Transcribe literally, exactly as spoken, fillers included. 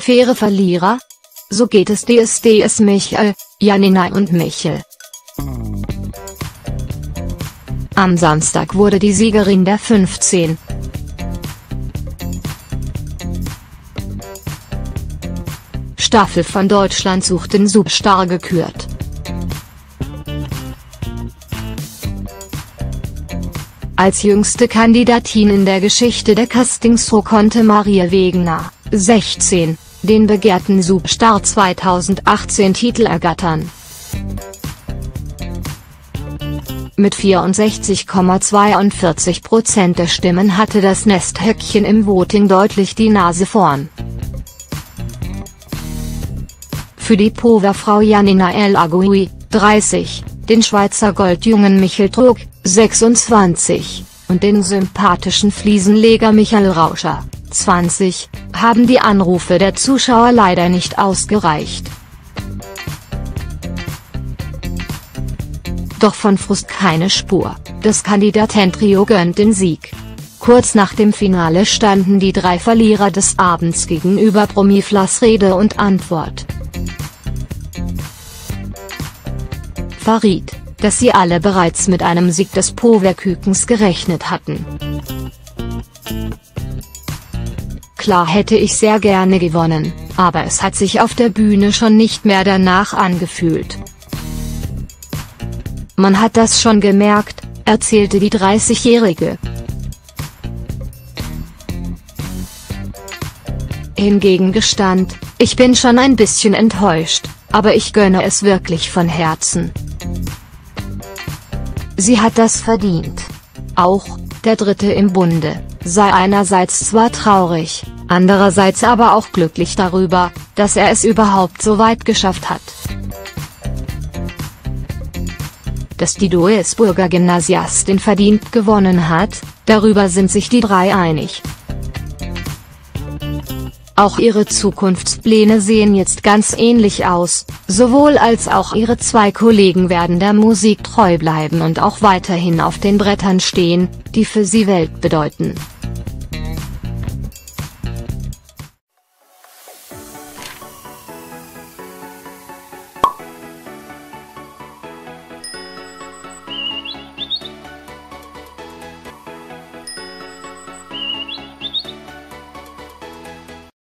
Faire Verlierer? So geht es D S D S Michael, Janina und Michel. Am Samstag wurde die Siegerin der fünfzehn. Staffel von Deutschland sucht den Superstar gekürt. Als jüngste Kandidatin in der Geschichte der Castingshow konnte Maria Wegener, sechzehn, den begehrten Superstar zweitausendachtzehn-Titel ergattern. Mit vierundsechzig Komma zweiundvierzig Prozent der Stimmen hatte das Nesthäkchen im Voting deutlich die Nase vorn. Für die Powerfrau Janina El Agoui, dreißig, den Schweizer Goldjungen Michel Trug, sechsundzwanzig, und den sympathischen Fliesenleger Michael Rauscher, zwanzig, haben die Anrufe der Zuschauer leider nicht ausgereicht. Doch von Frust keine Spur, das Kandidatentrio gönnt den Sieg. Kurz nach dem Finale standen die drei Verlierer des Abends gegenüber Promiflas Rede und Antwort. Verriet, dass sie alle bereits mit einem Sieg des Powerkükens gerechnet hatten. Klar hätte ich sehr gerne gewonnen, aber es hat sich auf der Bühne schon nicht mehr danach angefühlt. Man hat das schon gemerkt, erzählte die dreißigjährige. Hingegen gestand, ich bin schon ein bisschen enttäuscht, aber ich gönne es wirklich von Herzen. Sie hat das verdient. Auch, der Dritte im Bunde, sei einerseits zwar traurig, andererseits aber auch glücklich darüber, dass er es überhaupt so weit geschafft hat. Dass die Duisburger Gymnasiastin verdient gewonnen hat, darüber sind sich die drei einig. Auch ihre Zukunftspläne sehen jetzt ganz ähnlich aus, sowohl als auch ihre zwei Kollegen werden der Musik treu bleiben und auch weiterhin auf den Brettern stehen, die für sie Welt bedeuten.